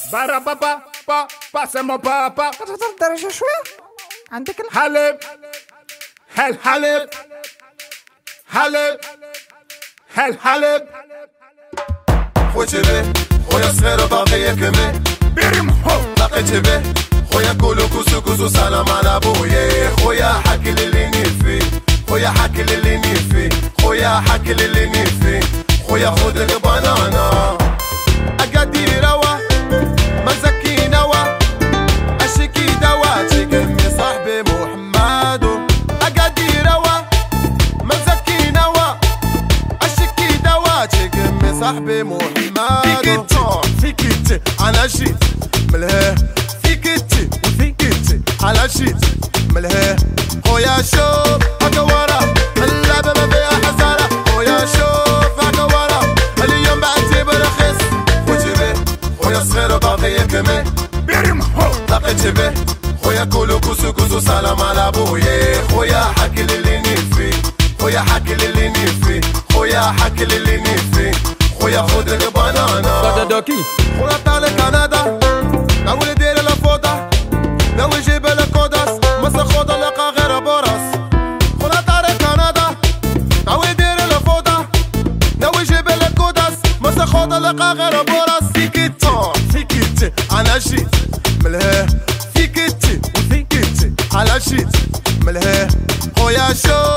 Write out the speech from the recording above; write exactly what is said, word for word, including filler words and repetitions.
برا بابا با باسمو بابا تقدر درجة شوية عندك حلب هل حلب حلب هل حلب خوتي به خويا صغير باقي يكمل بيرم هو لقيت به خويا كولو كوسو كوسو سلام على بويا خويا حكي للي نيفي خويا حكي للي نيفي خويا حكي للي نيفي خويا خذ البنانا اقادي روا ما زكي نوا اشكي دواتي كمي صاحبي محمدو اقادي روا ما زكي نوا اشكي دواتي كمي صاحبي محمدو فيك انت انا جيت ملهاه فيك انت وفيك انت على جيت ملهاه خويا شوف هكا ورا اللعبة ما فيها حسارة خويا شوف هكا ورا اليوم بعتي برخيص خوتي به خويا صغير باقي يكمل بيرم هو لقيت به خويا كولو كوسو كوسو سلام على بويا خويا حكي للي نيفي خويا حكي للي نيفي خويا حكي للي نيفي خويا خذ البنانا دوكي خويا طالع كندا ناوي ندير الفوضى ناوي يجيب الكوداس مسا خوضة لقى غير بوراس خويا طالع كندا ناوي يدير الفوضى ناوي يجيب الكوداس مسا خوضة لقى غير بوراس فيك انت فيك انت انا جيت ملهاه فيك انت وفيك انت على جيت ملهاه خويا شو